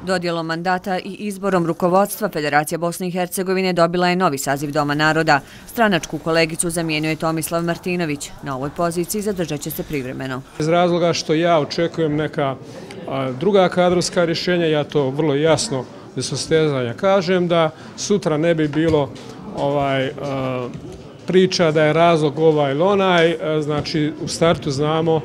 Dodjelom mandata i izborom rukovodstva Federacija Bosne i Hercegovine dobila je novi saziv Doma naroda. Stranačku kolegicu zamijenio je Tomislav Martinović. Na ovoj poziciji zadržat će se privremeno. Iz razloga što ja očekujem neka druga kadrovska rješenja, ja to vrlo jasno bez sustezanja kažem, da sutra ne bi bilo priča da je razlog ovaj ili onaj. Znači, u startu znamo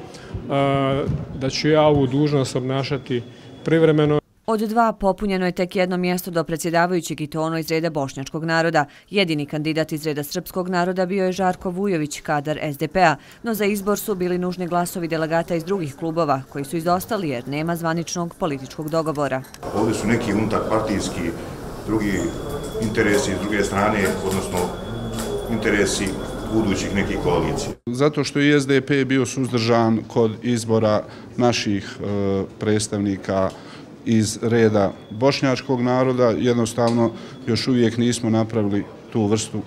da ću ja ovu dužnost obnašati privremeno. Od dva popunjeno je tek jedno mjesto do predsjedavajućeg i to ono iz reda bošnjačkog naroda. Jedini kandidat iz reda srpskog naroda bio je Žarko Vujović, kadar SDP-a, no za izbor su bili nužni glasovi delegata iz drugih klubova, koji su izostali jer nema zvaničnog političkog dogovora. Ovdje su neki unutarpartijski drugi interesi s druge strane, odnosno interesi budućih nekih koalicija. Zato što i SDP bio suzdržan kod izbora naših predstavnika iz reda bošnjačkog naroda, jednostavno još uvijek nismo napravili tu vrstu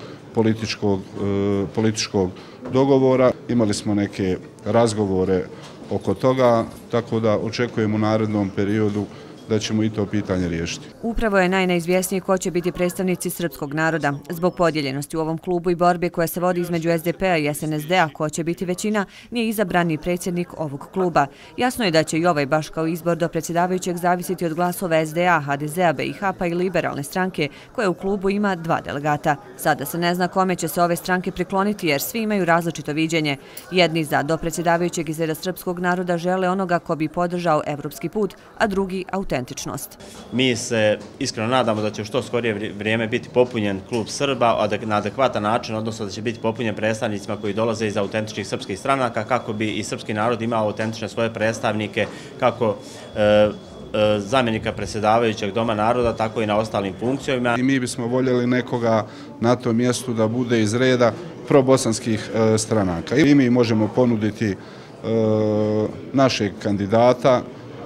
političkog dogovora. Imali smo neke razgovore oko toga, tako da očekujemo u narednom periodu da ćemo i to pitanje riješiti. Upravo je najneizvjesnije ko će biti predstavnici srpskog naroda. Zbog podijeljenosti u ovom klubu i borbe koja se vodi između SDP-a i SNSD-a ko će biti većina, nije izabran ni predsjednik ovog kluba. Jasno je da će i ovaj, baš kao izbor do predsjedavajućeg, zavisiti od glasova SDA, HDZ-a, BiH pa i liberalne stranke, koja u klubu ima dva delegata. Sada se ne zna kome će se ove stranke prikloniti jer svi imaju različito viđenje. Jedni za do predsjedavajućeg iz reda srpskog naroda žele onoga ko bi podržao evropski put, a drugi autentičnost. Mi se iskreno nadamo da će u što skorije vrijeme biti popunjen klub Srba na adekvatan način, odnosno da će biti popunjen predstavnicima koji dolaze iz autentičnih srpskih stranaka, kako bi i srpski narod imao autentične svoje predstavnike, kako zamjenika predsjedavajućeg Doma naroda, tako i na ostalim funkcijama. I mi bismo voljeli nekoga na tom mjestu da bude iz reda probosanskih stranaka. I mi možemo ponuditi našeg kandidata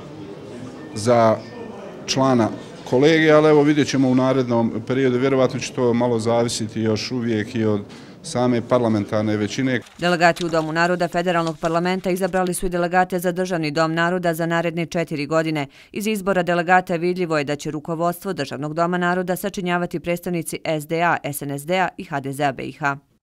za člana kolegija, ali evo vidjet ćemo u narednom periodu, vjerovatno će to malo zavisiti još uvijek i od same parlamentarne većine. Delegati u Domu naroda Federalnog parlamenta izabrali su i delegate za Državni dom naroda za naredne 4 godine. Iz izbora delegata vidljivo je da će rukovodstvo Državnog doma naroda sačinjavati predstavnici SDA, SNSD-a i HDZ-a BiH.